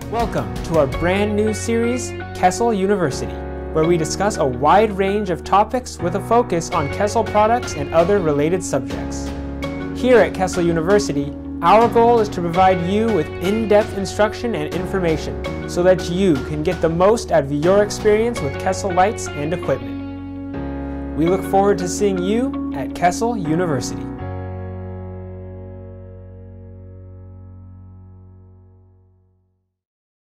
Welcome to our brand new series, Kessil University, where we discuss a wide range of topics with a focus on Kessil products and other related subjects. Here at Kessil University, our goal is to provide you with in-depth instruction and information so that you can get the most out of your experience with Kessil lights and equipment. We look forward to seeing you at Kessil University.